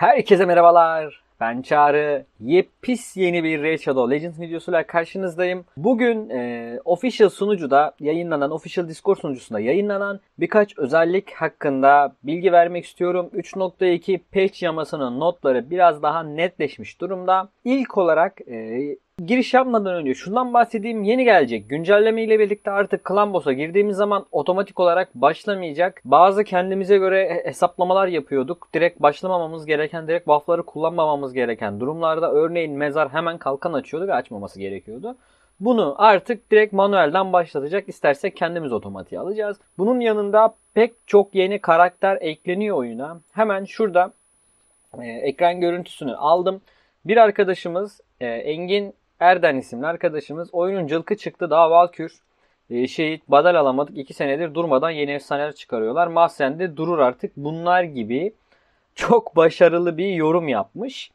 Herkese merhabalar. Ben Çağrı. Yepis yeni bir Raid Shadow Legends videosuyla karşınızdayım. Bugün official sunucuda yayınlanan, official Discord sunucusunda yayınlanan birkaç özellik hakkında bilgi vermek istiyorum. 3.2 patch yamasının notları biraz daha netleşmiş durumda. İlk olarak giriş yapmadan önce şundan bahsedeyim. Yeni gelecek güncelleme ile birlikte artık Clan Boss'a girdiğimiz zaman otomatik olarak başlamayacak. Bazı kendimize göre hesaplamalar yapıyorduk. Direkt başlamamamız gereken, direkt buff'ları kullanmamamız gereken durumlarda örneğin mezar hemen kalkan açıyordu ve açmaması gerekiyordu. Bunu artık direkt manuelden başlatacak. İstersek kendimiz otomatiğe alacağız. Bunun yanında pek çok yeni karakter ekleniyor oyuna. Hemen şurada ekran görüntüsünü aldım. Bir arkadaşımız Engin Erden isimli arkadaşımız oyunun cılkı çıktı daha Valkür şehit badal alamadık 2 senedir durmadan yeni efsaneler çıkarıyorlar. Mahzen de durur artık bunlar gibi çok başarılı bir yorum yapmış.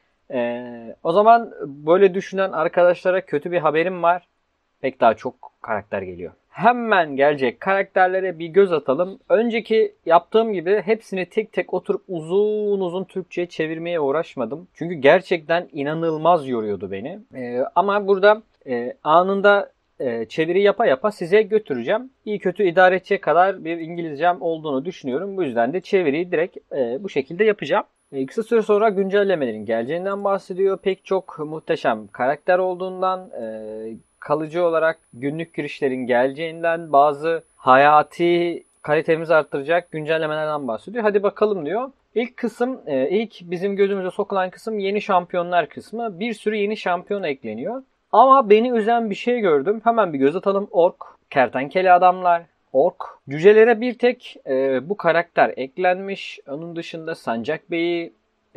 O zaman böyle düşünen arkadaşlara kötü bir haberim var. Pek daha çok karakter geliyor. Hemen gelecek karakterlere bir göz atalım. Önceki yaptığım gibi hepsini tek tek oturup uzun uzun Türkçe'ye çevirmeye uğraşmadım. Çünkü gerçekten inanılmaz yoruyordu beni. Ama burada anında çeviri yapa yapa size götüreceğim. İyi kötü idare edecek kadar bir İngilizcem olduğunu düşünüyorum. Bu yüzden de çeviriyi direkt bu şekilde yapacağım. Kısa süre sonra güncellemelerin geleceğinden bahsediyor. Pek çok muhteşem karakter olduğundan, kalıcı olarak günlük girişlerin geleceğinden, bazı hayati kalitemizi arttıracak güncellemelerden bahsediyor. Hadi bakalım diyor. İlk kısım, ilk bizim gözümüze sokulan kısım yeni şampiyonlar kısmı. Bir sürü yeni şampiyon ekleniyor. Ama beni üzen bir şey gördüm. Hemen bir göz atalım. Ork, kertenkele adamlar, ork. Cücelere bir tek bu karakter eklenmiş. Onun dışında Sancak Bey'i,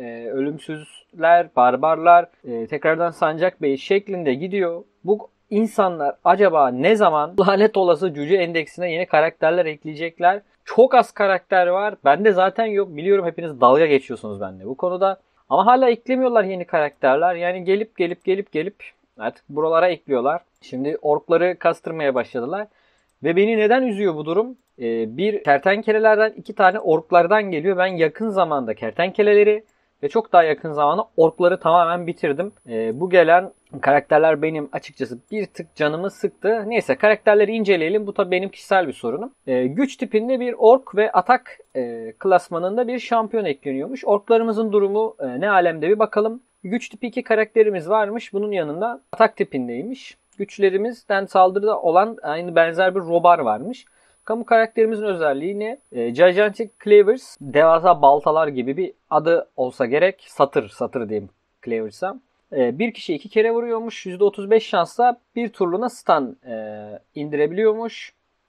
ölümsüzler, barbarlar, tekrardan Sancak Bey'i şeklinde gidiyor. Bu insanlar acaba ne zaman lanet olası cüce endeksine yeni karakterler ekleyecekler? Çok az karakter var. Bende zaten yok. Biliyorum hepiniz dalga geçiyorsunuz benimle bu konuda. Ama hala eklemiyorlar yeni karakterler. Yani gelip artık buralara ekliyorlar. Şimdi orkları kastırmaya başladılar. Ve beni neden üzüyor bu durum? Bir kertenkelelerden 2 tane orklardan geliyor. Ben yakın zamanda kertenkeleleri ve çok daha yakın zamanda orkları tamamen bitirdim. Bu gelen karakterler benim açıkçası bir tık canımı sıktı. Neyse karakterleri inceleyelim. Bu tabii benim kişisel bir sorunum. Güç tipinde bir ork ve atak klasmanında bir şampiyon ekleniyormuş. Orklarımızın durumu ne alemde bir bakalım. Güç tipi 2 karakterimiz varmış. Bunun yanında atak tipindeymiş. Güçlerimizden saldırıda olan aynı benzer bir robar varmış. Kamu karakterimizin özelliği ne? Gigantic Cleavers, devasa baltalar gibi bir adı olsa gerek. Satır diyeyim Cleavers'a. Bir kişi 2 kere vuruyormuş. %35 şansla bir turluğuna stun indirebiliyormuş.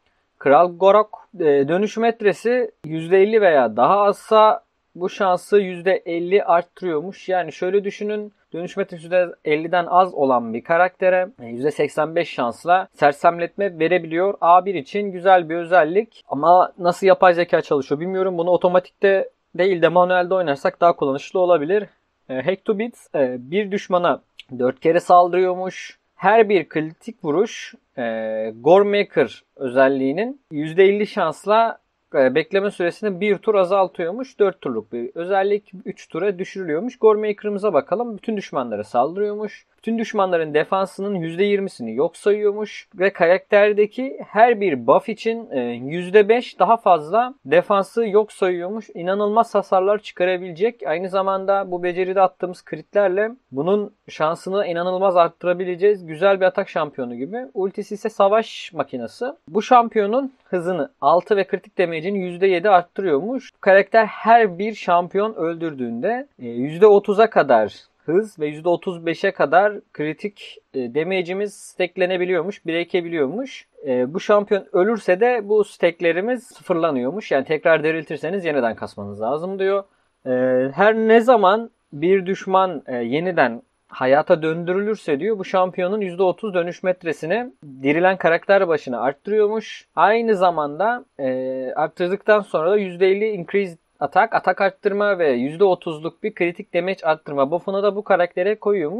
Kral Gorok dönüş metresi %50 veya daha azsa bu şansı %50 arttırıyormuş. Yani şöyle düşünün. Dönüş metresi %50'den az olan bir karaktere %85 şansla sersemletme verebiliyor. A1 için güzel bir özellik. Ama nasıl yapay zeka çalışıyor bilmiyorum. Bunu otomatikte değil de manuelde oynarsak daha kullanışlı olabilir. Hektobit bir düşmana 4 kere saldırıyormuş. Her bir kritik vuruş Goremaker özelliğinin %50 şansla bekleme süresini bir tur azaltıyormuş. 4 turluk bir özellik 3 tura düşürülüyormuş. Goremaker'ımıza bakalım. Bütün düşmanlara saldırıyormuş. Bütün düşmanların defansının %20'sini yok sayıyormuş. Ve karakterdeki her bir buff için %5 daha fazla defansı yok sayıyormuş. İnanılmaz hasarlar çıkarabilecek. Aynı zamanda bu beceride attığımız kritlerle bunun şansını inanılmaz arttırabileceğiz. Güzel bir atak şampiyonu gibi. Ultisi ise savaş makinesi. Bu şampiyonun hızını 6 ve kritik damage'ini %7 arttırıyormuş. Bu karakter her bir şampiyon öldürdüğünde %30'a kadar hız ve %35'e kadar kritik damage'imiz stacklenebiliyormuş, birikebiliyormuş. Bu şampiyon ölürse de bu stacklerimiz sıfırlanıyormuş. Yani tekrar diriltirseniz yeniden kasmanız lazım diyor. Her ne zaman bir düşman yeniden hayata döndürülürse diyor bu şampiyonun %30 dönüş metresini dirilen karakter başına arttırıyormuş. Aynı zamanda arttırdıktan sonra da %50 increase atak arttırma ve %30'luk bir kritik damage arttırma buff'unu da bu karaktere koyuyormuş.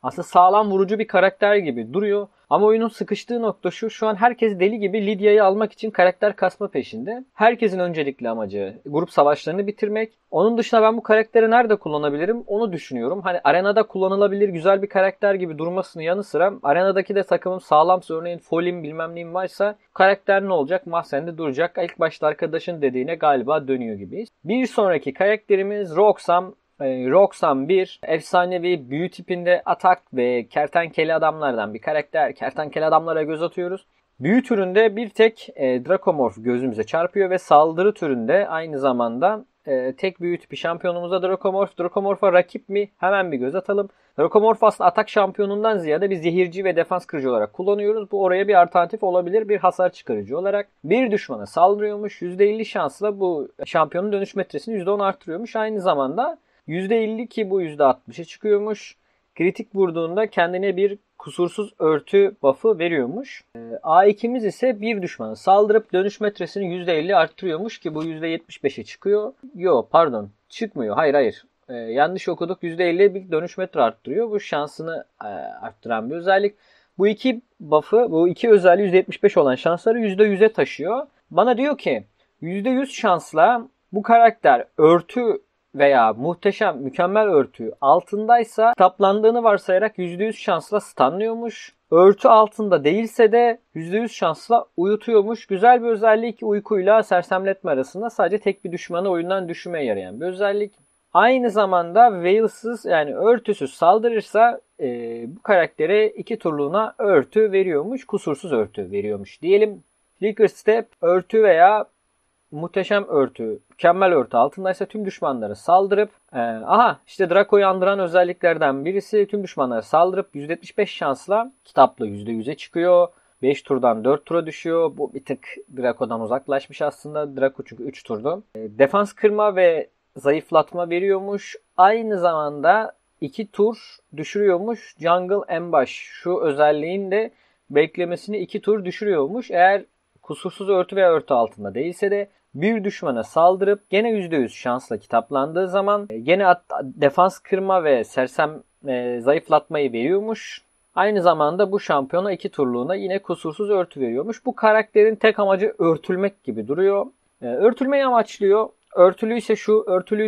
Aslında sağlam vurucu bir karakter gibi duruyor. Ama oyunun sıkıştığı nokta şu. Şu an herkes deli gibi Lydia'yı almak için karakter kasma peşinde. Herkesin öncelikli amacı grup savaşlarını bitirmek. Onun dışında ben bu karakteri nerede kullanabilirim onu düşünüyorum. Hani arenada kullanılabilir güzel bir karakter gibi durmasının yanı sıra arenadaki de takımım sağlamsa, örneğin Foley'im bilmem neyim varsa, karakter ne olacak? Mahzende duracak. İlk başta arkadaşın dediğine galiba dönüyor gibiyiz. Bir sonraki karakterimiz Roxanne. Roxanne 1 efsanevi büyü tipinde atak ve kertenkele adamlardan bir karakter. Kertenkele adamlara göz atıyoruz. Büyü türünde bir tek Dracomorph gözümüze çarpıyor ve saldırı türünde aynı zamanda tek büyü tipi şampiyonumuzda Dracomorph. Dracomorph'a rakip mi? Hemen bir göz atalım. Dracomorph aslında atak şampiyonundan ziyade bir zehirci ve defans kırıcı olarak kullanıyoruz. Bu oraya bir alternatif olabilir, bir hasar çıkarıcı olarak. Bir düşmana saldırıyormuş. %50 şansla bu şampiyonun dönüş metresini %10 arttırıyormuş. Aynı zamanda %50 ki bu %60'a çıkıyormuş. Kritik vurduğunda kendine bir kusursuz örtü buff'ı veriyormuş. A2'miz ise bir düşmana saldırıp dönüş metresini %50 arttırıyormuş ki bu %75'e çıkıyor. Yo pardon çıkmıyor. Hayır. Yanlış okuduk. %50 bir dönüş metre arttırıyor. Bu şansını arttıran bir özellik. Bu iki buff'ı, bu iki özelliği %75 olan şansları %100'e taşıyor. Bana diyor ki %100 şansla bu karakter örtü veya muhteşem, mükemmel örtü altındaysa taplandığını varsayarak %100 şansla stunlıyormuş. Örtü altında değilse de %100 şansla uyutuyormuş. Güzel bir özellik, uykuyla sersemletme arasında sadece tek bir düşmanı oyundan düşürmeye yarayan bir özellik. Aynı zamanda veilsız yani örtüsüz saldırırsa bu karaktere 2 turluğuna örtü veriyormuş. Kusursuz örtü veriyormuş diyelim. Flicker Step örtü veya muhteşem örtü, mükemmel örtü altındaysa tüm düşmanlara saldırıp işte Draco'yu andıran özelliklerden birisi, tüm düşmanlara saldırıp %75 şansla kitapla %100'e çıkıyor. 5 turdan 4 tura düşüyor. Bu bir tık Draco'dan uzaklaşmış aslında. Draco çünkü 3 turdu. Defans kırma ve zayıflatma veriyormuş. Aynı zamanda 2 tur düşürüyormuş. Jungle Ambush şu özelliğin de beklemesini 2 tur düşürüyormuş. Eğer kusursuz örtü veya örtü altında değilse de bir düşmana saldırıp gene %100 şansla kitaplandığı zaman gene defans kırma ve sersem zayıflatmayı veriyormuş. Aynı zamanda bu şampiyona 2 turluğuna yine kusursuz örtü veriyormuş. Bu karakterin tek amacı örtülmek gibi duruyor. Örtülmeyi amaçlıyor. Örtülüyse şu,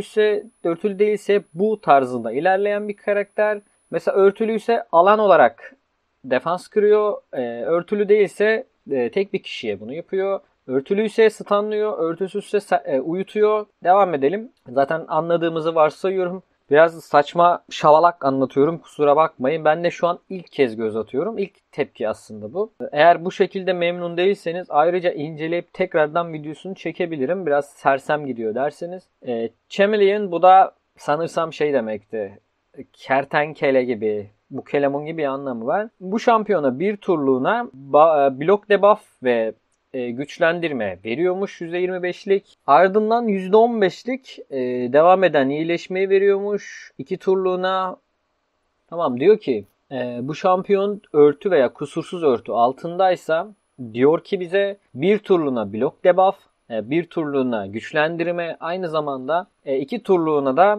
örtülü değilse bu tarzında ilerleyen bir karakter. Mesela örtülüyse alan olarak defans kırıyor. Örtülü değilse tek bir kişiye bunu yapıyor. Örtülüyse stunlıyor, örtüsüzse uyutuyor. Devam edelim. Zaten anladığımızı varsayıyorum. Biraz saçma şavalak anlatıyorum, kusura bakmayın. Ben de şu an ilk kez göz atıyorum. İlk tepki aslında bu. Eğer bu şekilde memnun değilseniz ayrıca inceleyip tekrardan videosunu çekebilirim. Biraz sersem gidiyor derseniz. Chameleon bu da sanırsam şey demekti. Kertenkele gibi, Bukelemun gibi bir anlamı var. Bu şampiyona bir turluğuna blok debuff ve güçlendirme veriyormuş %25'lik. Ardından %15'lik devam eden iyileşmeyi veriyormuş 2 turluğuna. Tamam diyor ki bu şampiyon örtü veya kusursuz örtü altındaysa diyor ki bize bir turluğuna blok debuff, bir turluğuna güçlendirme, aynı zamanda 2 turluğuna da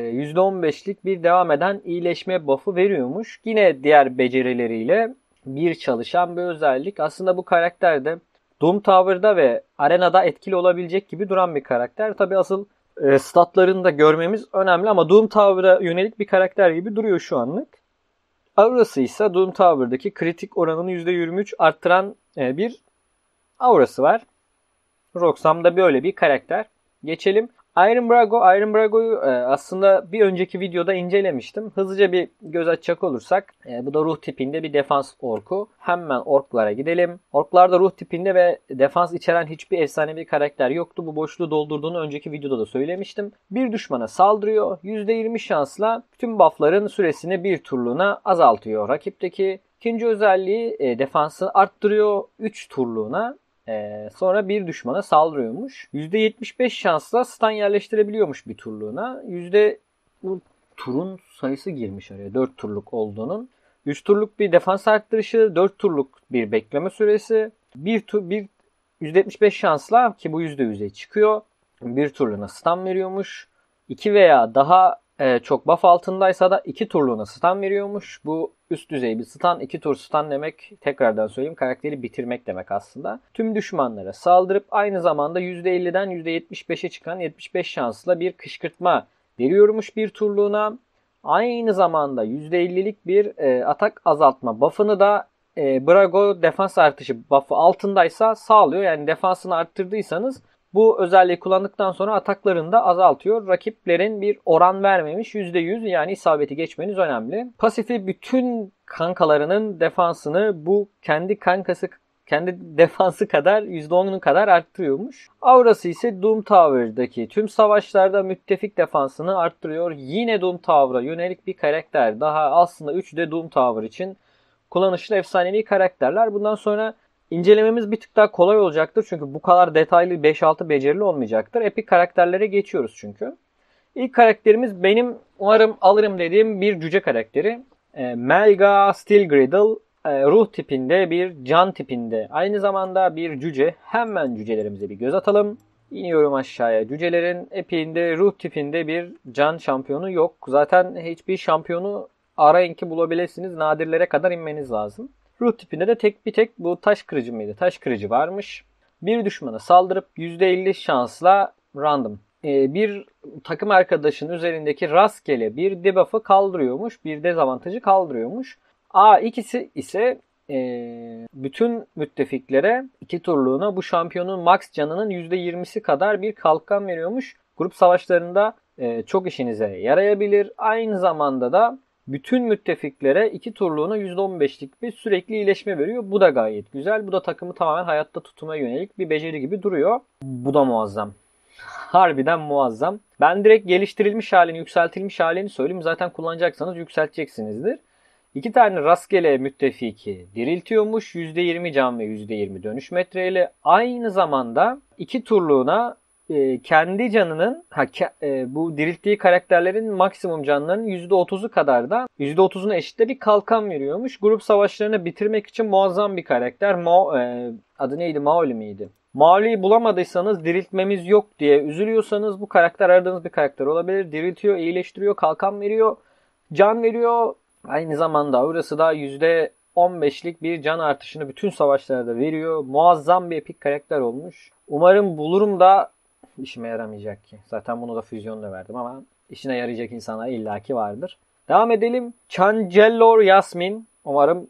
%15'lik bir devam eden iyileşme buff'ı veriyormuş. Yine diğer becerileriyle bir çalışan bir özellik. Aslında bu karakter de Doom Tower'da ve arenada etkili olabilecek gibi duran bir karakter. Tabi asıl statlarını da görmemiz önemli ama Doom Tower'a yönelik bir karakter gibi duruyor şu anlık. Aurası ise Doom Tower'daki kritik oranını %23 arttıran bir aurası var. Roxanne da böyle bir karakter. Geçelim. Iron Brago'yu aslında bir önceki videoda incelemiştim. Hızlıca bir göz açacak olursak bu da ruh tipinde bir defans orku. Hemen orklara gidelim. Orklarda ruh tipinde ve defans içeren hiçbir efsanevi karakter yoktu. Bu boşluğu doldurduğunu önceki videoda da söylemiştim. Bir düşmana saldırıyor. %20 şansla tüm buffların süresini bir turluğuna azaltıyor rakipteki. İkinci özelliği defansı arttırıyor 3 turluğuna. Sonra bir düşmana saldırıyormuş. %75 şansla stun yerleştirebiliyormuş bir turluğuna. Bu turun sayısı girmiş araya. 4 turluk olduğunun. 3 turluk bir defans arttırışı, 4 turluk bir bekleme süresi. Bir %75 şansla ki bu %100'e çıkıyor. Bir turluğuna stun veriyormuş. 2 veya daha çok buff altındaysa da 2 turluğuna stun veriyormuş. Bu üst düzey bir stun. 2 tur stun demek, tekrardan söyleyeyim, karakteri bitirmek demek aslında. Tüm düşmanlara saldırıp aynı zamanda %50'den %75'e çıkan 75 şansla bir kışkırtma veriyormuş bir turluğuna. Aynı zamanda %50'lik bir atak azaltma buff'ını da Brago defans artışı buff'ı altındaysa sağlıyor. Yani defansını arttırdıysanız bu özelliği kullandıktan sonra ataklarını da azaltıyor. Rakiplerin bir oran vermemiş %100, yani isabeti geçmeniz önemli. Pasifi bütün kankalarının defansını bu kendi defansı kadar %10'unu kadar arttırıyormuş. Aurası ise Doom Tower'daki tüm savaşlarda müttefik defansını arttırıyor. Yine Doom Tower'a yönelik bir karakter. Daha aslında 3 de Doom Tower için kullanışlı efsanevi karakterler. Bundan sonra İncelememiz bir tık daha kolay olacaktır. Çünkü bu kadar detaylı 5-6 becerili olmayacaktır. Epik karakterlere geçiyoruz çünkü. İlk karakterimiz benim umarım alırım dediğim bir cüce karakteri. Melga Stilgriddle, ruh tipinde bir can tipinde. Aynı zamanda bir cüce. Hemen cücelerimize bir göz atalım. İniyorum aşağıya. Cücelerin epiğinde ruh tipinde bir can şampiyonu yok. Zaten hiçbir şampiyonu arayın ki bulabilirsiniz. Nadirlere kadar inmeniz lazım. Ruh tipinde de bir tek bu taş kırıcı mıydı? Taş kırıcı varmış. Bir düşmana saldırıp %50 şansla random bir takım arkadaşın üzerindeki rastgele bir debuff'ı kaldırıyormuş. Bir dezavantajı kaldırıyormuş. İkisi ise bütün müttefiklere 2 turluğuna bu şampiyonun max canının %20'si kadar bir kalkan veriyormuş. Grup savaşlarında çok işinize yarayabilir. Aynı zamanda da bütün müttefiklere 2 turluğuna %15'lik bir sürekli iyileşme veriyor. Bu da gayet güzel. Bu da takımı tamamen hayatta tutmaya yönelik bir beceri gibi duruyor. Bu da muazzam. Harbiden muazzam. Ben direkt geliştirilmiş halini, yükseltilmiş halini söyleyeyim. Zaten kullanacaksanız yükselteceksinizdir. 2 tane rastgele müttefiki diriltiyormuş. %20 can ve %20 dönüş metreyle. Aynı zamanda 2 turluğuna kendi canının bu dirilttiği karakterlerin maksimum canlarının %30'u kadar da %30'una eşit de bir kalkan veriyormuş. Grup savaşlarını bitirmek için muazzam bir karakter. Adı neydi? Mauli miydi? Mauli'yi bulamadıysanız, diriltmemiz yok diye üzülüyorsanız bu karakter aradığınız bir karakter olabilir. Diriltiyor, iyileştiriyor, kalkan veriyor, can veriyor. Aynı zamanda aurası da %15'lik bir can artışını bütün savaşlarda veriyor. Muazzam bir epik karakter olmuş. Umarım bulurum da işime yaramayacak ki. Zaten bunu da füzyonla verdim ama işine yarayacak insanlar illaki vardır. Devam edelim. Chancellor Yasmin. Umarım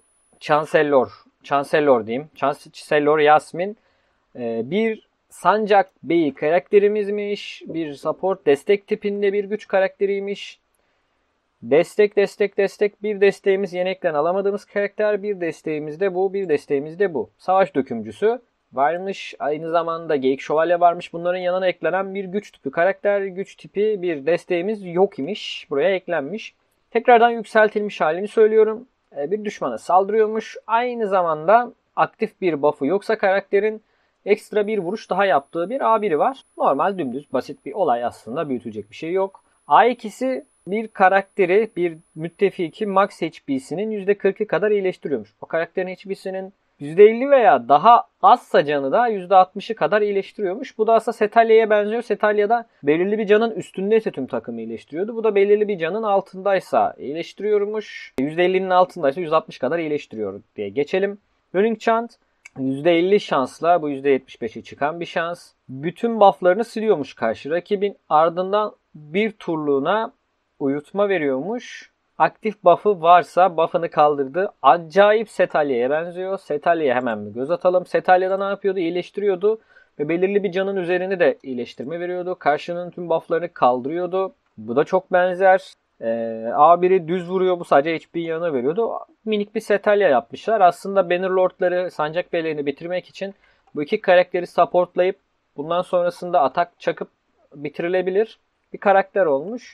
Chancellor diyeyim. Chancellor Yasmin bir sancak beyi karakterimizmiş. Bir support destek tipinde bir güç karakteriymiş. Destek. Bir desteğimiz yenekten alamadığımız karakter. Bir desteğimiz de bu. Bir desteğimiz de bu. Savaş dökümcüsü varmış. Aynı zamanda Geyik Şövalye varmış. Bunların yanına eklenen bir güç tipi karakter. Güç tipi bir desteğimiz yok imiş. Buraya eklenmiş. Tekrardan yükseltilmiş halini söylüyorum. Bir düşmana saldırıyormuş. Aynı zamanda aktif bir buff'ı yoksa karakterin ekstra bir vuruş daha yaptığı bir A1'i var. Normal dümdüz basit bir olay aslında. Büyütecek bir şey yok. A2'si bir karakteri, bir müttefiki max HP'sinin %40'ı kadar iyileştiriyormuş. O karakterin HP'sinin %50 veya daha azsa canı da %60'ı kadar iyileştiriyormuş. Bu da aslında Setalya'ya benziyor. Setalya'da belirli bir canın üstündeyse tüm takımı iyileştiriyordu. Bu da belirli bir canın altındaysa iyileştiriyormuş. %50'nin altındaysa %60 kadar iyileştiriyor diye geçelim. Running Chant %50 şansla bu %75'e çıkan bir şans. Bütün bufflarını siliyormuş karşı rakibin. Ardından bir turluğuna uyutma veriyormuş. Aktif buff'ı varsa buff'ını kaldırdı. Acayip Setalya'ya benziyor. Setalya'ya hemen bir göz atalım. Setalya'da ne yapıyordu? İyileştiriyordu. Ve belirli bir canın üzerine de iyileştirme veriyordu. Karşının tüm buff'larını kaldırıyordu. Bu da çok benzer. A1'i düz vuruyor. Bu sadece HP yanına veriyordu. Minik bir Setalya yapmışlar. Aslında Bannerlord'ları, sancak beylerini bitirmek için bu iki karakteri supportlayıp bundan sonrasında atak çakıp bitirilebilir bir karakter olmuş.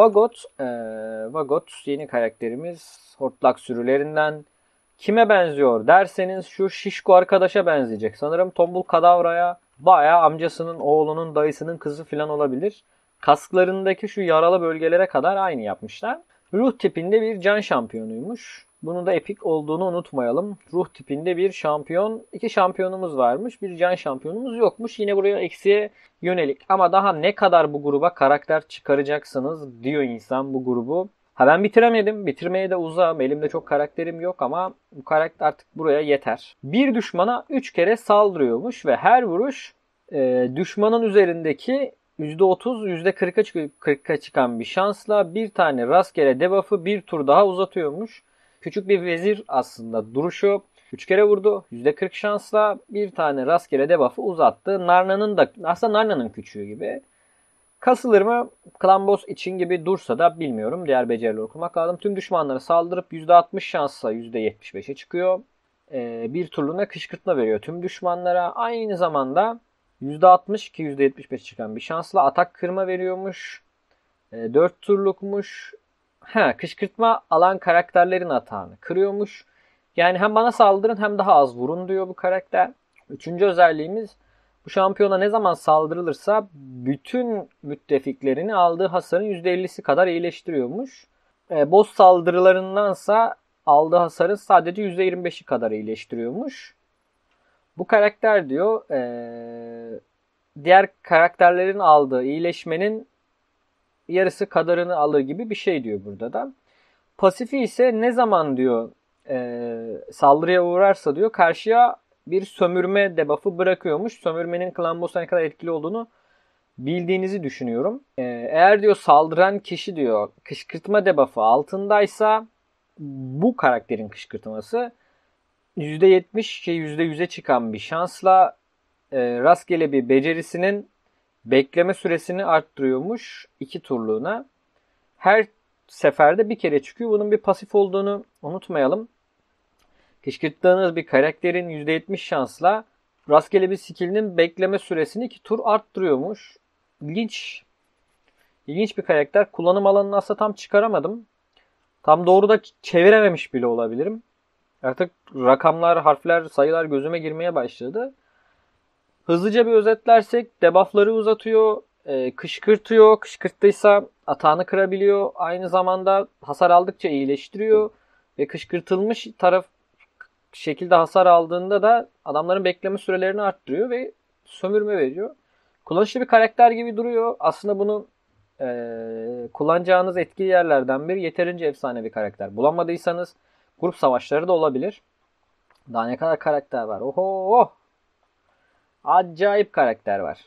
Vagot yeni karakterimiz. Hortlak sürülerinden. Kime benziyor derseniz şu şişko arkadaşa benzeyecek. Sanırım Tombul Kadavra'ya, bayağı amcasının, oğlunun, dayısının kızı falan olabilir. Kasklarındaki şu yaralı bölgelere kadar aynı yapmışlar. Ruh tipinde bir can şampiyonuymuş. Bunun da epik olduğunu unutmayalım. Ruh tipinde bir şampiyon. 2 şampiyonumuz varmış. Bir can şampiyonumuz yokmuş. Yine buraya eksiye yönelik. Ama daha ne kadar bu gruba karakter çıkaracaksınız diyor insan bu grubu. Ha ben bitiremedim. Bitirmeye de uzağım. Elimde çok karakterim yok ama bu karakter artık buraya yeter. Bir düşmana 3 kere saldırıyormuş ve her vuruş düşmanın üzerindeki %30, %40'a çıkan bir şansla bir tane rastgele debuff'ı bir tur daha uzatıyormuş. Küçük bir vezir aslında duruşu. 3 kere vurdu. %40 şansla bir tane rastgele debuff'ı uzattı. Narna'nın da aslında Narna'nın küçüğü gibi. Kasılır mı? Clan Boss için gibi dursa da bilmiyorum. Diğer becerileri okumak lazım. Tüm düşmanlara saldırıp %60 şansla %75'e çıkıyor. Bir turluğuna kışkırtma veriyor tüm düşmanlara. Aynı zamanda %60 ki %75 çıkan bir şansla atak kırma veriyormuş. 4 turlukmuş. Kışkırtma alan karakterlerin atağını kırıyormuş. Yani hem bana saldırın hem daha az vurun diyor bu karakter. Üçüncü özelliğimiz bu şampiyona ne zaman saldırılırsa bütün müttefiklerini aldığı hasarın %50'si kadar iyileştiriyormuş. Boss saldırılarındansa aldığı hasarın sadece %25'i kadar iyileştiriyormuş. Bu karakter diyor diğer karakterlerin aldığı iyileşmenin yarısı kadarını alır gibi bir şey diyor burada da. Pasifi ise ne zaman diyor saldırıya uğrarsa diyor karşıya bir sömürme debuff'ı bırakıyormuş. Sömürmenin Clan Boss'a ne kadar etkili olduğunu bildiğinizi düşünüyorum. Eğer diyor saldıran kişi diyor kışkırtma debuff'ı altındaysa bu karakterin kışkırtması %70 ki %100'e çıkan bir şansla rastgele bir becerisinin bekleme süresini arttırıyormuş 2 turluğuna. Her seferde bir kere çıkıyor. Bunun bir pasif olduğunu unutmayalım. Kışkırttığınız bir karakterin %70 şansla rastgele bir skill'inin bekleme süresini 2 tur arttırıyormuş. İlginç. İlginç bir karakter. Kullanım alanını aslında tam çıkaramadım. Tam doğru da çevirememiş bile olabilirim. Artık rakamlar, harfler, sayılar gözüme girmeye başladı. Hızlıca bir özetlersek debuff'ları uzatıyor, kışkırtıyor. Kışkırttıysa atağını kırabiliyor. Aynı zamanda hasar aldıkça iyileştiriyor. Ve kışkırtılmış taraf şekilde hasar aldığında da adamların bekleme sürelerini arttırıyor ve sömürme veriyor. Kullanışlı bir karakter gibi duruyor. Aslında bunu kullanacağınız etkili yerlerden biri yeterince efsane bir karakter. Bulamadıysanız grup savaşları da olabilir. Daha ne kadar karakter var. Oho! Acayip karakter var.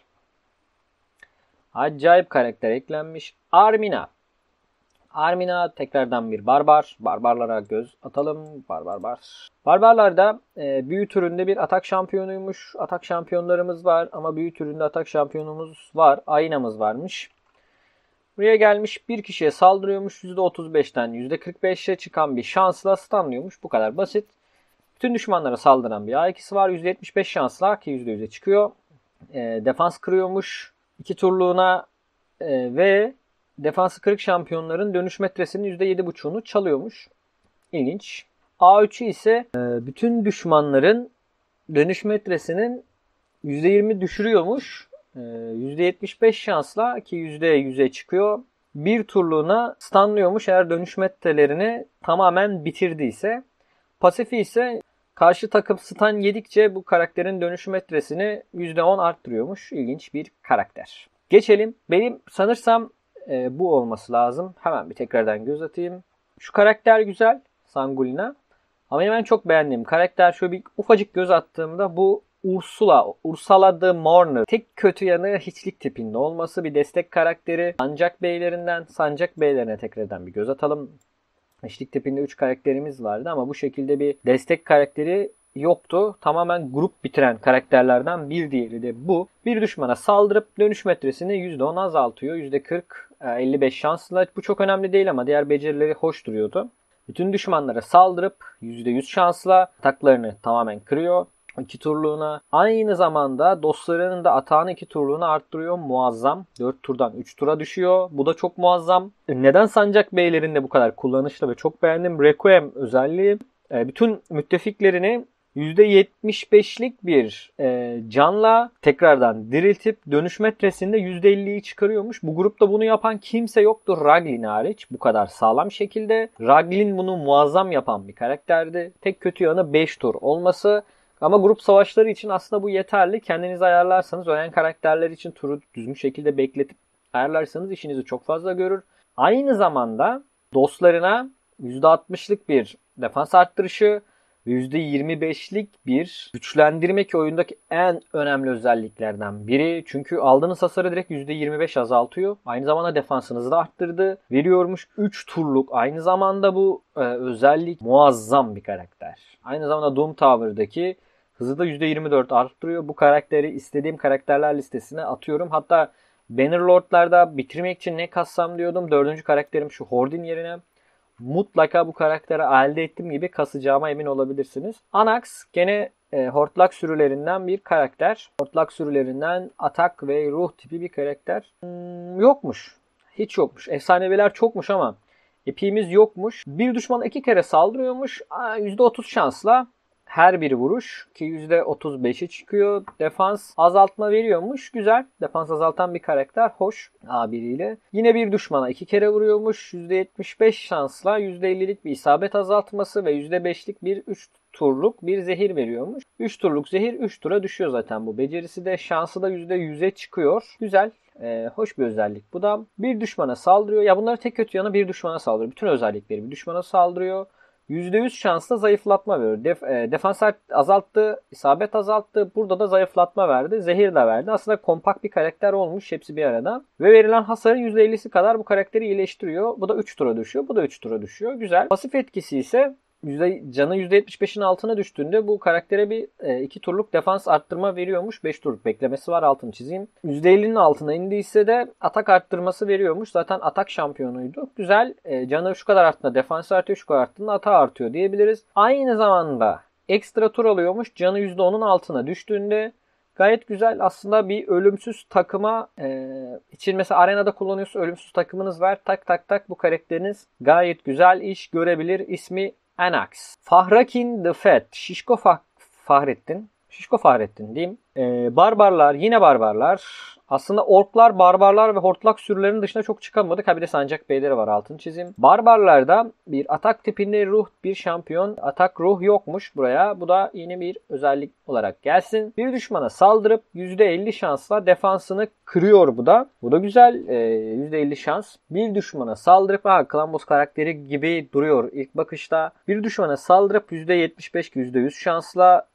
Acayip karakter eklenmiş. Armina. Armina tekrardan bir barbar. Barbarlara göz atalım. Barbarlar da büyü türünde bir atak şampiyonuymuş. Atak şampiyonlarımız var ama büyü türünde atak şampiyonumuz var. Aynamız varmış. Buraya gelmiş bir kişiye saldırıyormuş. %35'ten %45'e çıkan bir şansla stunlıyormuş. Bu kadar basit. Bütün düşmanlara saldıran bir A2'si var. %75 şansla ki %100'e çıkıyor. Defans kırıyormuş 2 turluğuna ve defansı kırık şampiyonların dönüş metresinin %7,5'unu çalıyormuş. İlginç. A3'ü ise bütün düşmanların dönüş metresinin %20 düşürüyormuş. %75 şansla ki %100'e çıkıyor. Bir turluğuna stunlıyormuş eğer dönüş metrelerini tamamen bitirdiyse. Pasifi ise karşı takım stun yedikçe bu karakterin dönüş metresini %10 arttırıyormuş. İlginç bir karakter. Geçelim. Benim sanırsam bu olması lazım. Hemen bir tekrardan göz atayım. Şu karakter güzel. Sangulina. Ama benim en çok beğendiğim karakter şöyle bir ufacık göz attığımda bu Ursula the Mourner. Tek kötü yanı hiçlik tipinde olması. Bir destek karakteri. Sancak beylerinden Sancak beylerine tekrardan bir göz atalım. Hiçlik tipinde 3 karakterimiz vardı ama bu şekilde bir destek karakteri yoktu. Tamamen grup bitiren karakterlerden bir diğeri de bu. Bir düşmana saldırıp dönüş metresini %10 azaltıyor. %40, 55 şansla. Bu çok önemli değil ama diğer becerileri hoş duruyordu. Bütün düşmanlara saldırıp %100 şansla ataklarını tamamen kırıyor. 2 turluğuna. Aynı zamanda dostlarının da atağını 2 turluğuna arttırıyor. Muazzam. 4 turdan 3 tura düşüyor. Bu da çok muazzam. Neden Sancak Beylerinde bu kadar kullanışlı ve çok beğendim. Requiem özelliği. Bütün müttefiklerini %75'lik bir canla tekrardan diriltip dönüş metresinde %50'yi çıkarıyormuş. Bu grupta bunu yapan kimse yoktur Raglin hariç. Bu kadar sağlam şekilde. Raglin bunu muazzam yapan bir karakterdi. Tek kötü yanı 5 tur olması. Ama grup savaşları için aslında bu yeterli. Kendiniz ayarlarsanız ölen karakterler için turu düzgün şekilde bekletip ayarlarsanız işinizi çok fazla görür. Aynı zamanda dostlarına %60'lık bir defans arttırışı, %25'lik bir güçlendirme ki oyundaki en önemli özelliklerden biri. Çünkü aldığınız hasarı direkt %25 azaltıyor. Aynı zamanda defansınızı da arttırdı. Veriyormuş 3 turluk. Aynı zamanda bu özellik muazzam bir karakter. Aynı zamanda Doom Tower'daki hızı da %24 arttırıyor. Bu karakteri istediğim karakterler listesine atıyorum. Hatta Bannerlord'larda bitirmek için ne kassam diyordum. 4. karakterim şu Hordin yerine. Mutlaka bu karakteri elde ettiğim gibi kasacağıma emin olabilirsiniz. Anax gene hortlak sürülerinden bir karakter. Hortlak sürülerinden atak ve ruh tipi bir karakter. Yokmuş. Hiç yokmuş. Efsaneviler çokmuş ama epimiz yokmuş. Bir düşmana 2 kere saldırıyormuş. %30 şansla her bir vuruş ki %35'i çıkıyor. Defans azaltma veriyormuş. Güzel. Defans azaltan bir karakter. Hoş. A1 ile. Yine bir düşmana 2 kere vuruyormuş. %75 şansla %50'lik bir isabet azaltması ve %5'lik bir 3 turluk bir zehir veriyormuş. 3 turluk zehir 3 tura düşüyor zaten bu. Becerisi de şansı da %100'e çıkıyor. Güzel. Hoş bir özellik. Bu da bir düşmana saldırıyor. Ya bunların tek kötü yanı bir düşmana saldırıyor. Bütün özellikleri bir düşmana saldırıyor. %100 şansla zayıflatma veriyor. Defans azalttı, isabet azalttı. Burada da zayıflatma verdi. Zehir de verdi. Aslında kompakt bir karakter olmuş hepsi bir arada. Ve verilen hasarın %50'si kadar bu karakteri iyileştiriyor. Bu da 3 tura düşüyor. Bu da 3 tura düşüyor. Güzel. Pasif etkisi ise canı %75'in altına düştüğünde bu karaktere bir 2 turluk defans arttırma veriyormuş. 5 turluk beklemesi var, altını çizeyim. %50'nin altına indiyse de atak arttırması veriyormuş. Zaten atak şampiyonuydu. Güzel. Canı şu kadar arttığında defans artıyor, şu kadar arttığında atağı artıyor diyebiliriz. Aynı zamanda ekstra tur alıyormuş. Canı %10'un altına düştüğünde gayet güzel. Aslında bir ölümsüz takıma için mesela arenada kullanıyorsa ölümsüz takımınız var. Tak tak tak bu karakteriniz gayet güzel iş görebilir. İsmi Anax. Fahrakin the Fat. Şişko Fahrettin diyeyim. Barbarlar. Yine barbarlar. Aslında orklar, barbarlar ve hortlak sürülerinin dışına çok çıkamadık. Ha bir de sancak beyleri var, altını çizeyim. Barbarlarda bir atak tipinde ruh bir şampiyon. Atak ruh yokmuş buraya. Bu da yeni bir özellik olarak gelsin. Bir düşmana saldırıp %50 şansla defansını kırıyor bu da. Bu da güzel. %50 şans. Bir düşmana saldırıp Klambos karakteri gibi duruyor ilk bakışta. Bir düşmana saldırıp %75 %100 şansla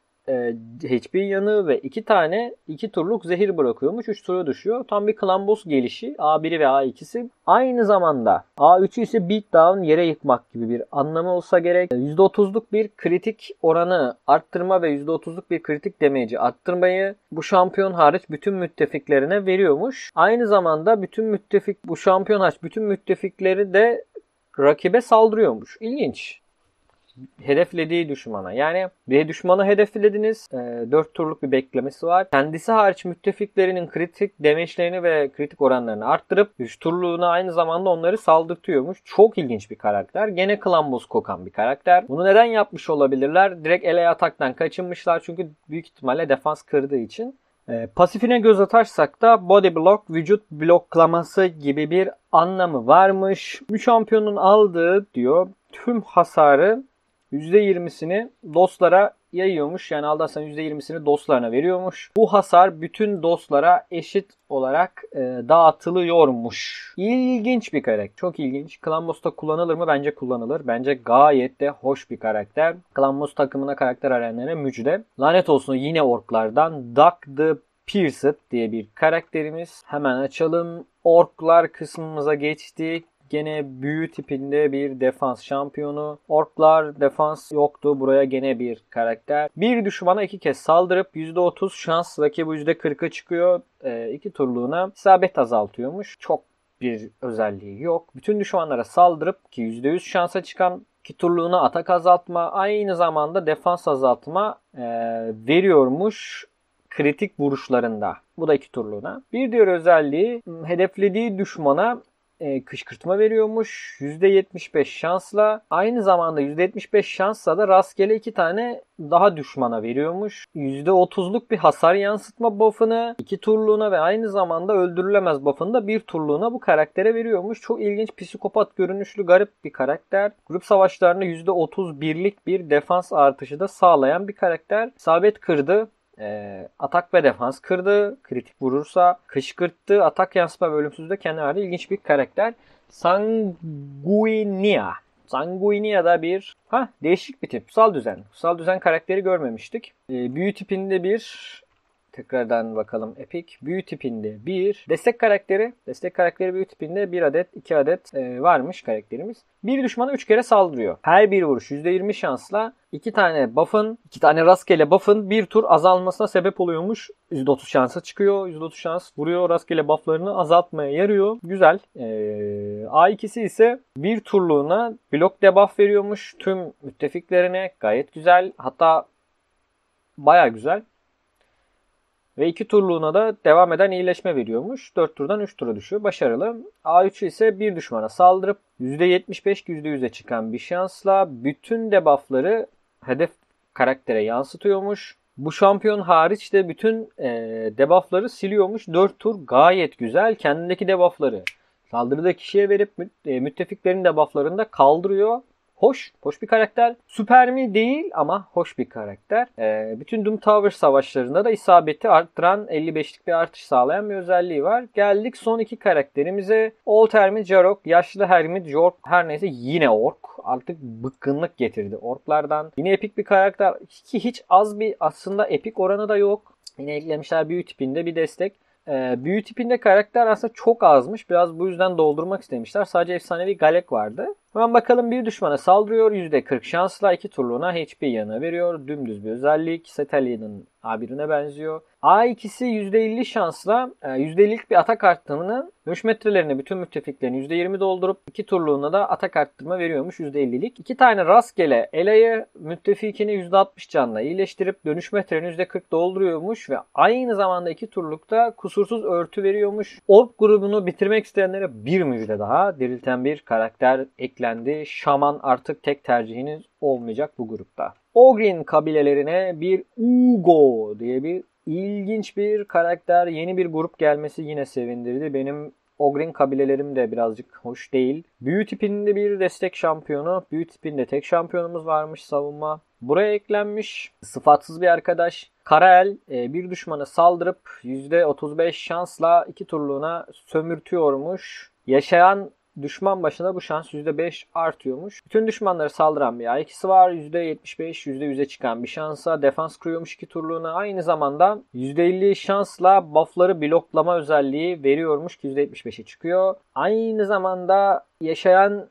HP yanı ve 2 tane 2 turluk zehir bırakıyormuş. 3 tura düşüyor. Tam bir Klambos gelişi. A1'i ve A2'si. Aynı zamanda A3'ü ise beatdown, yere yıkmak gibi bir anlamı olsa gerek. %30'luk bir kritik oranı arttırma ve %30'luk bir kritik damage'i arttırmayı bu şampiyon hariç bütün müttefiklerine veriyormuş. Aynı zamanda bu şampiyon hariç bütün müttefikleri de rakibe saldırıyormuş. İlginç. Hedeflediği düşmana. Yani bir düşmanı hedeflediniz. 4 turluk bir beklemesi var. Kendisi hariç müttefiklerinin kritik demeçlerini ve kritik oranlarını arttırıp 3 turluğuna aynı zamanda onları saldırtıyormuş. Çok ilginç bir karakter. Gene Klambos kokan bir karakter. Bunu neden yapmış olabilirler? Direkt ele ataktan kaçınmışlar. Çünkü büyük ihtimalle defans kırdığı için. Pasifine göz atarsak da body block, vücut bloklaması gibi bir anlamı varmış. Bu şampiyonun aldığı diyor tüm hasarı %20'sini dostlara yayıyormuş. Yani aldarsan %20'sini dostlarına veriyormuş. Bu hasar bütün dostlara eşit olarak dağıtılıyormuş. İlginç bir karakter. Çok ilginç. Klambos'ta kullanılır mı? Bence kullanılır. Bence gayet de hoş bir karakter. Klambos takımına karakter arayanlara müjde. Lanet olsun yine orklardan Duck the Pierced diye bir karakterimiz. Hemen açalım. Orklar kısmımıza geçtik. Gene büyü tipinde bir defans şampiyonu. Orklar defans yoktu. Buraya gene bir karakter. Bir düşmana 2 kez saldırıp %30 şans rakibi %40'a çıkıyor. 2 turluğuna isabet azaltıyormuş. Çok bir özelliği yok. Bütün düşmanlara saldırıp ki %100 şansa çıkan 2 turluğuna atak azaltma, aynı zamanda defans azaltma veriyormuş kritik vuruşlarında. Bu da 2 turluğuna. Bir diğer özelliği hedeflediği düşmana kışkırtma veriyormuş. %75 şansla. Aynı zamanda %75 şansla da rastgele 2 tane daha düşmana veriyormuş. %30'luk bir hasar yansıtma buff'ını 2 turluğuna ve aynı zamanda öldürülemez buff'ını da 1 turluğuna bu karaktere veriyormuş. Çok ilginç, psikopat görünüşlü, garip bir karakter. Grup savaşlarında %31'lik bir defans artışı da sağlayan bir karakter. İsabet kırdı. Atak ve defans kırdı. Kritik vurursa kışkırttı. Atak yansıma ve ölümsüzlüğü kenarda ilginç bir karakter. Sanguinia. Sanguinia da bir değişik bir tip. Kutsal düzen. Kutsal düzen karakteri görmemiştik. Büyü tipinde bir tekrardan bakalım. Epic. Büyü tipinde bir destek karakteri. Destek karakteri büyü tipinde 1 adet 2 adet varmış karakterimiz. Bir düşmana 3 kere saldırıyor. Her bir vuruş %20 şansla 2 tane buff'ın, 2 tane rastgele buff'ın bir tur azalmasına sebep oluyormuş. %30 şansa çıkıyor. %30 şans vuruyor. Rastgele buff'larını azaltmaya yarıyor. Güzel. A2'si ise bir turluğuna blok debuff veriyormuş tüm müttefiklerine. Gayet güzel. Hatta baya güzel. Ve 2 turluğuna da devam eden iyileşme veriyormuş. 4 turdan 3 tura düşüyor. Başarılı. A3 ise bir düşmana saldırıp %75 %100'e çıkan bir şansla bütün debuffları hedef karaktere yansıtıyormuş. Bu şampiyon hariç de bütün debuffları siliyormuş. 4 tur gayet güzel. Kendindeki debuffları saldırıda kişiye verip müttefiklerin debufflarını da kaldırıyor. Hoş bir karakter. Süper mi? Değil ama hoş bir karakter. Bütün Doom Tower savaşlarında da isabeti arttıran 55'lik bir artış sağlayan bir özelliği var. Geldik son 2 karakterimize. Old Hermit Jarok, yaşlı Hermit Jork, her neyse yine ork. Artık bıkkınlık getirdi orklardan. Yine epik bir karakter ki hiç az bir aslında epik oranı da yok. Yine eklemişler büyü tipinde bir destek. Büyü tipinde karakter aslında çok azmış. Biraz bu yüzden doldurmak istemişler. Sadece efsanevi Galek vardı. Hemen bakalım, bir düşmana saldırıyor. %40 şansla 2 turluğuna HP yanı veriyor. Dümdüz bir özellik. Setalia'nın A1'ine benziyor. A2'si %50 şansla %50'lik bir atak arttırımını dönüş metrelerine bütün müttefiklerini %20 doldurup 2 turluğuna da atak arttırma veriyormuş %50'lik. 2 tane rastgele eleği müttefikini %60 canla iyileştirip dönüş metrelerini %40 dolduruyormuş ve aynı zamanda 2 turlukta kusursuz örtü veriyormuş. Ork grubunu bitirmek isteyenlere bir müjde daha. Dirilten bir karakter eklendi. Şaman artık tek tercihiniz olmayacak bu grupta. Ogryn kabilelerine bir Ugo diye bir ilginç bir karakter, yeni bir grup gelmesi yine sevindirdi. Benim Ogryn kabilelerim de birazcık hoş değil. Büyü tipinde bir destek şampiyonu. Büyü tipinde tek şampiyonumuz varmış, savunma. Buraya eklenmiş. Sıfatsız bir arkadaş. Karael bir düşmana saldırıp %35 şansla 2 turluğuna sömürtüyormuş. Yaşayan düşman başına bu şans %5 artıyormuş. Bütün düşmanları saldıran bir A2'si var. %75 %100'e çıkan bir şansa defans kuruyormuş 2 turluğuna. Aynı zamanda %50 şansla buff'ları bloklama özelliği veriyormuş ki %75'e çıkıyor. Aynı zamanda yaşayan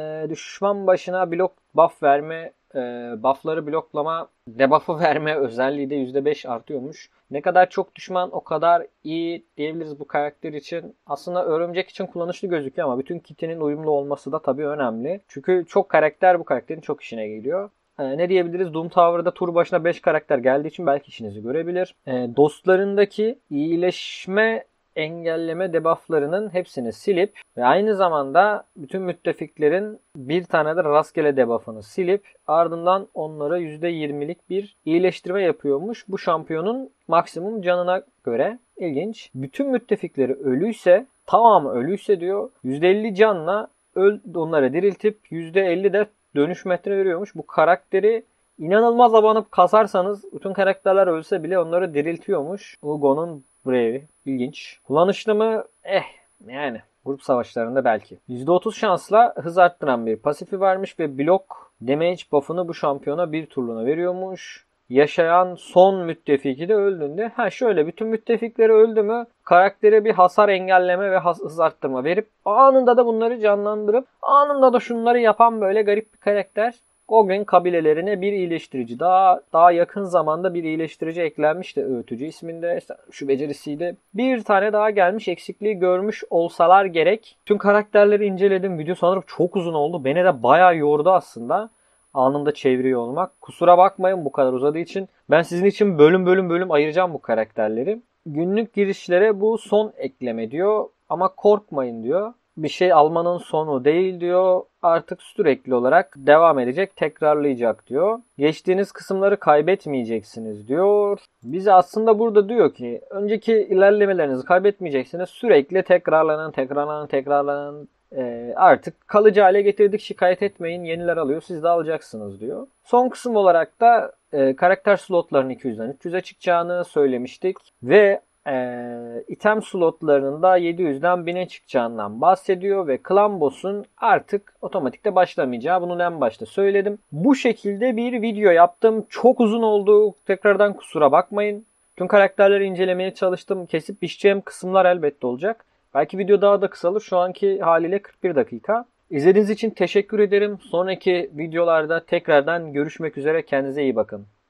düşman başına blok buff verme, buff'ları bloklama, debuff'ı verme özelliği de %5 artıyormuş. Ne kadar çok düşman o kadar iyi diyebiliriz bu karakter için. Aslında örümcek için kullanışlı gözüküyor ama bütün kitinin uyumlu olması da tabii önemli. Çünkü çok karakter bu karakterin çok işine geliyor. Ne diyebiliriz? Doom Tower'da tur başına 5 karakter geldiği için belki işinizi görebilir. Dostlarındaki iyileşme engelleme debufflarının hepsini silip ve aynı zamanda bütün müttefiklerin bir tane de rastgele debuffını silip ardından onlara %20'lik bir iyileştirme yapıyormuş. Bu şampiyonun maksimum canına göre. İlginç. Bütün müttefikleri ölüyse, tamamı ölüyse diyor, %50 canla onları diriltip %50 de dönüş metre veriyormuş. Bu karakteri inanılmaz abanıp kasarsanız bütün karakterler ölse bile onları diriltiyormuş. Ugo'nun Brave'i. İlginç. Kullanışlı mı? Yani. Grup savaşlarında belki. %30 şansla hız arttıran bir pasifi varmış ve blok damage buff'ını bu şampiyona bir turluğuna veriyormuş. Yaşayan son müttefiki de öldüğünde, şöyle bütün müttefikleri öldü mü karaktere bir hasar engelleme ve hız arttırma verip anında da bunları canlandırıp anında da şunları yapan böyle garip bir karakter. Ogryn kabilelerine bir iyileştirici daha yakın zamanda bir iyileştirici eklenmiş de öğütücü isminde, şu becerisiyle bir tane daha gelmiş, eksikliği görmüş olsalar gerek. Tüm karakterleri inceledim. Video sanırım çok uzun oldu. Beni de bayağı yordu aslında anında çeviriyor olmak. Kusura bakmayın bu kadar uzadığı için. Ben sizin için bölüm ayıracağım bu karakterleri. Günlük girişlere bu son ekleme diyor ama korkmayın diyor. bir şey almanın sonu değil diyor. Artık sürekli olarak devam edecek, tekrarlayacak diyor. Geçtiğiniz kısımları kaybetmeyeceksiniz diyor. Bize aslında burada diyor ki önceki ilerlemelerinizi kaybetmeyeceksiniz. Sürekli tekrarlanan. Artık kalıcı hale getirdik, şikayet etmeyin, yeniler alıyor, siz de alacaksınız diyor. Son kısım olarak da karakter slotlarının 200'den 300'e çıkacağını söylemiştik. Ve item slotlarının da 700'den 1000'e çıkacağından bahsediyor ve Clan Boss'un artık otomatikte başlamayacağı, bunu en başta söyledim. Bu şekilde bir video yaptım. Çok uzun oldu. Tekrardan kusura bakmayın. Tüm karakterleri incelemeye çalıştım. Kesip biçeceğim kısımlar elbette olacak. Belki video daha da kısalır. Şu anki haliyle 41 dakika. İzlediğiniz için teşekkür ederim. Sonraki videolarda tekrardan görüşmek üzere. Kendinize iyi bakın.